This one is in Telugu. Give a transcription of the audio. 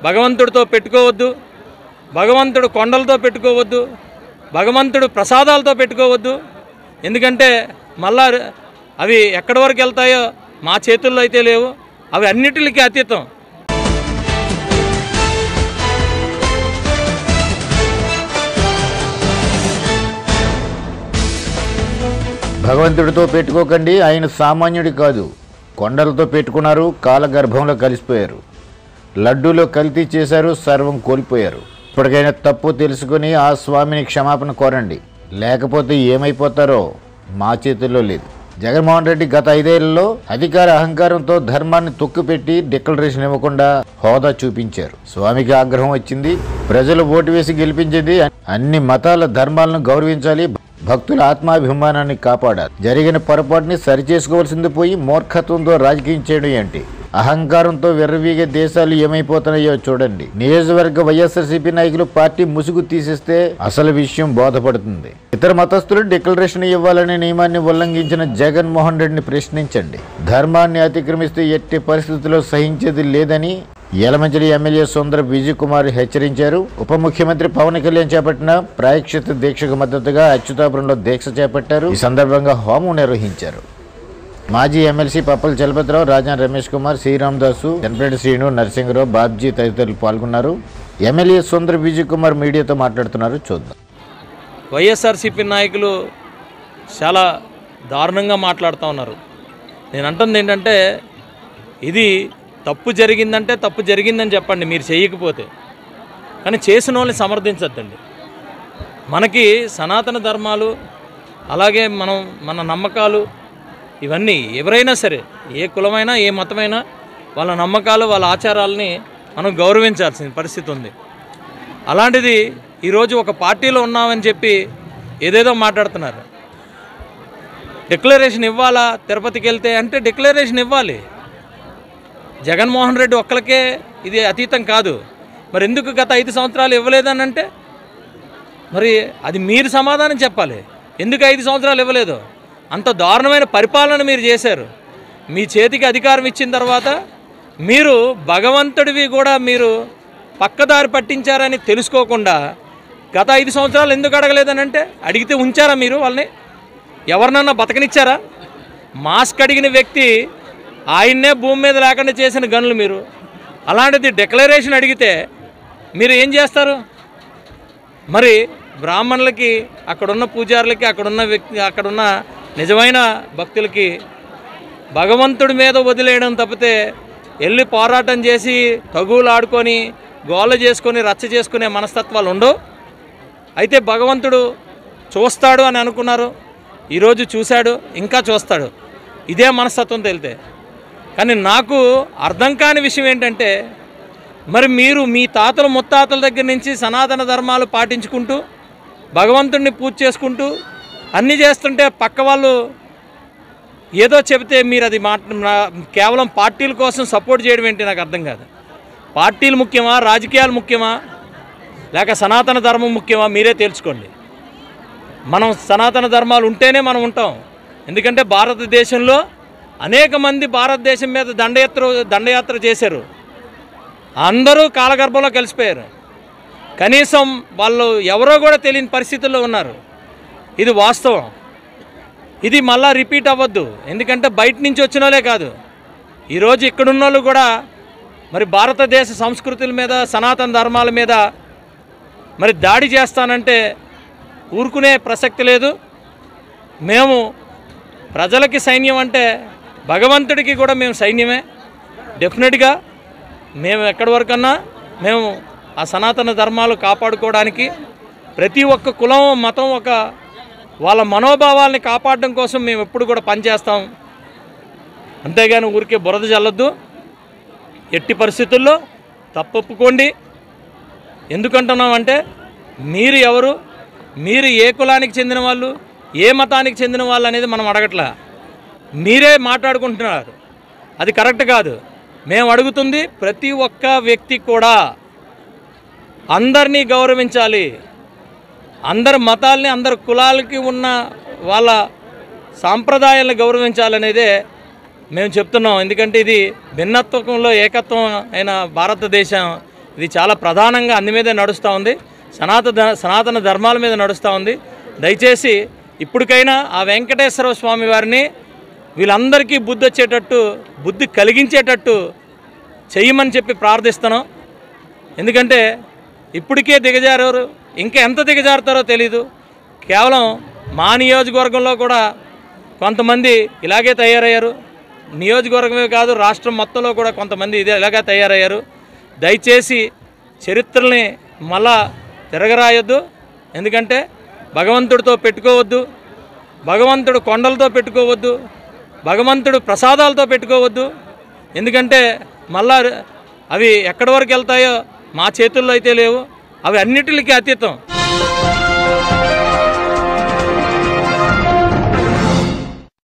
భగవంతుడితో పెట్టుకోవద్దు, భగవంతుడు కొండలతో పెట్టుకోవద్దు, భగవంతుడు ప్రసాదాలతో పెట్టుకోవద్దు. ఎందుకంటే మళ్ళా అవి ఎక్కడి వరకు వెళ్తాయో మా చేతుల్లో అయితే లేవు. అవి అన్నిటికీ అతీతం. భగవంతుడితో పెట్టుకోకండి, ఆయన సామాన్యుడి కాదు. కొండలతో పెట్టుకున్నారు, కాలగర్భంలో కలిసిపోయారు. లడ్డూలో కల్తీ చేశారు, సర్వం కోల్పోయారు. ఇప్పటికైనా తప్పు తెలుసుకుని ఆ స్వామిని క్షమాపణ కోరండి, లేకపోతే ఏమైపోతారో మా చేతుల్లో లేదు. జగన్మోహన్ రెడ్డి గత 5 ఏళ్లలో అధికార అహంకారంతో ధర్మాన్ని తొక్కుపెట్టి డిక్లరేషన్ ఇవ్వకుండా హోదా చూపించారు. స్వామికి ఆగ్రహం వచ్చింది, ప్రజలు ఓటు వేసి గెలిపించింది. అన్ని మతాల ధర్మాలను గౌరవించాలి, భక్తుల ఆత్మాభిమానాన్ని కాపాడాలి. జరిగిన పొరపాటుని సరిచేసుకోవాల్సింది పోయి మూర్ఖత్వంతో రాజకీయం చేయడం ఏంటి? అహంకారంతో విర్రవీగే దేశాలు ఏమైపోతున్నాయో చూడండి. నియోజకవర్గ వైఎస్ఆర్సీపీ నాయకులు పార్టీ ముసుగు తీసేస్తే అసలు విషయం బోధపడుతుంది. ఇతర మతస్థులు డిక్లరేషన్ ఇవ్వాలనే నియమాన్ని ఉల్లంఘించిన జగన్మోహన్ రెడ్డిని ప్రశ్నించండి. ధర్మాన్ని అతిక్రమిస్తే ఎట్టి పరిస్థితుల్లో సహించేది లేదని యలమంచిలి ఎమ్మెల్యే సుందర విజయ్ కుమార్ హెచ్చరించారు. ఉప ముఖ్యమంత్రి పవన్ కళ్యాణ్ చేపట్టిన ప్రాయశ్చిత్త దీక్షకు మద్దతుగా అచ్యుతాపురంలో దీక్ష చేపట్టారు. ఈ సందర్భంగా హోమం నిర్వహించారు. మాజీ ఎమ్మెల్సీ పప్పల చలపతిరావు, రాజాన్ రమేష్ కుమార్, శ్రీరామదాసు, జనపేట శ్రీను, నరసింహరావు, బాబ్జీ తదితరులు పాల్గొన్నారు. ఎమ్మెల్యే సుందర విజయ్ కుమార్ మీడియాతో మాట్లాడుతున్నారు, చూద్దాం. వైఎస్ఆర్సీపీ నాయకులు చాలా దారుణంగా మాట్లాడుతూ ఉన్నారు. నేను అంటుంది ఏంటంటే, ఇది తప్పు జరిగిందంటే తప్పు జరిగిందని చెప్పండి, మీరు చేయకపోతే. కానీ చేసిన వాళ్ళని సమర్థించద్దండి. మనకి సనాతన ధర్మాలు, అలాగే మన నమ్మకాలు, ఇవన్నీ ఎవరైనా సరే, ఏ కులమైనా ఏ మతమైనా వాళ్ళ నమ్మకాలు వాళ్ళ ఆచారాలని మనం గౌరవించాల్సిన పరిస్థితి ఉంది. అలాంటిది ఈరోజు ఒక పార్టీలో ఉన్నామని చెప్పి ఏదేదో మాట్లాడుతున్నారు. డిక్లరేషన్ ఇవ్వాలా తిరుపతికి వెళ్తే అంటే డిక్లరేషన్ ఇవ్వాలి. జగన్మోహన్ రెడ్డి ఒక్కరికే ఇది అతీతం కాదు. మరి ఎందుకు గత 5 సంవత్సరాలు ఇవ్వలేదని అంటే మరి అది మీరు సమాధానం చెప్పాలి. ఎందుకు 5 సంవత్సరాలు ఇవ్వలేదు? అంత దారుణమైన పరిపాలన మీరు చేశారు. మీ చేతికి అధికారం ఇచ్చిన తర్వాత మీరు భగవంతుడివి కూడా మీరు పక్కదారి పట్టించారని తెలుసుకోకుండా గత 5 సంవత్సరాలు ఎందుకు అడగలేదని అంటే అడిగితే ఉంచారా మీరు వాళ్ళని? ఎవరినన్నా బతకనిచ్చారా? మాస్క్ అడిగిన వ్యక్తి ఆయన్నే భూమి మీద లేకుండా చేసిన గనులు మీరు. అలాంటిది డిక్లరేషన్ అడిగితే మీరు ఏం చేస్తారు? మరి బ్రాహ్మణులకి, అక్కడున్న పూజారులకి, అక్కడున్న నిజమైన భక్తులకి భగవంతుడి మీద వదిలేయడం తప్పితే వెళ్ళి పోరాటం చేసి తగువులు ఆడుకొని గోల చేసుకొని రచ్చ చేసుకునే మనస్తత్వాలు ఉండవు. అయితే భగవంతుడు చూస్తాడు అని అనుకున్నారు, ఈరోజు చూశాడు, ఇంకా చూస్తాడు. ఇదే మనస్తత్వం తెలితే. కానీ నాకు అర్థం కాని విషయం ఏంటంటే, మరి మీరు మీ తాతలు ముత్తాతల దగ్గర నుంచి సనాతన ధర్మాలు పాటించుకుంటూ భగవంతుడిని పూజ చేసుకుంటూ అన్నీ చేస్తుంటే పక్క వాళ్ళు ఏదో చెబితే మీరు అది కేవలం పార్టీల కోసం సపోర్ట్ చేయడం ఏంటి నాకు అర్థం కాదు. పార్టీలు ముఖ్యమా, రాజకీయాలు ముఖ్యమా, లేక సనాతన ధర్మం ముఖ్యమా? మీరే తెలుసుకోండి. మనం సనాతన ధర్మాలు ఉంటేనే మనం ఉంటాం. ఎందుకంటే భారతదేశంలో అనేక మంది భారతదేశం మీద దండయాత్ర చేశారు. అందరూ కాలగర్భంలో కలిసిపోయారు. కనీసం వాళ్ళు ఎవరో కూడా తెలియని పరిస్థితుల్లో ఉన్నారు. ఇది వాస్తవం. ఇది మళ్ళా రిపీట్ అవ్వద్దు. ఎందుకంటే బయట నుంచి వచ్చిన వాళ్ళే కాదు, ఈరోజు ఇక్కడున్న వాళ్ళు కూడా మరి భారతదేశ సంస్కృతుల మీద, సనాతన ధర్మాల మీద మరి దాడి చేస్తానంటే ఊరుకునే ప్రసక్తి లేదు. మేము ప్రజలకి సైన్యం అంటే భగవంతుడికి కూడా మేము సైన్యమే. డెఫినెట్గా మేము ఎక్కడి వరకన్నా మేము ఆ సనాతన ధర్మాలు కాపాడుకోవడానికి ప్రతి ఒక్క కులం, మతం వాళ్ళ మనోభావాల్ని కాపాడడం కోసం మేము ఎప్పుడు కూడా పనిచేస్తాం. అంతేగాని ఊరికే బురద చల్లొద్దు. ఎట్టి పరిస్థితుల్లో తప్పొప్పుకోండి. ఎందుకంటున్నామంటే మీరు ఎవరు, మీరు ఏ కులానికి చెందిన వాళ్ళు, ఏ మతానికి చెందిన వాళ్ళు అనేది మనం అడగట్లా. మీరే మాట్లాడుకుంటున్నారు. అది కరెక్ట్ కాదు. మేము అడుగుతుంది ప్రతి ఒక్క వ్యక్తి కూడా అందరినీ గౌరవించాలి. అందరి మతాల్ని, అందరి కులాలకి ఉన్న వాళ్ళ సాంప్రదాయాలను గౌరవించాలనేదే మేము చెప్తున్నాం. ఎందుకంటే ఇది భిన్నత్వంలో ఏకత్వం అయిన భారతదేశం. ఇది చాలా ప్రధానంగా అందు మీదే నడుస్తూ ఉంది, సనాతన ధర్మాల మీద నడుస్తూ ఉంది. దయచేసి ఇప్పటికైనా ఆ వెంకటేశ్వర స్వామి వారిని వీళ్ళందరికీ బుద్ధి వచ్చేటట్టు, బుద్ధి కలిగించేటట్టు చెయ్యమని చెప్పి ప్రార్థిస్తున్నాం. ఎందుకంటే ఇప్పటికే దిగజారారు, ఇంకా ఎంత దిగజారుతారో తెలీదు. కేవలం మా నియోజకవర్గంలో కూడా కొంతమంది ఇలాగే తయారయ్యారు. నియోజకవర్గమే కాదు, రాష్ట్రం మొత్తంలో కూడా కొంతమంది ఇలాగే తయారయ్యారు. దయచేసి చరిత్రల్ని మళ్ళా తిరగరాయొద్దు. ఎందుకంటే భగవంతుడితో పెట్టుకోవద్దు, భగవంతుడు కొండలతో పెట్టుకోవద్దు, భగవంతుడు ప్రసాదాలతో పెట్టుకోవద్దు. ఎందుకంటే మళ్ళా అవి ఎక్కడి వరకు వెళ్తాయో మా చేతుల్లో అయితే లేవు. అవి అన్నిటికీ అతీతం.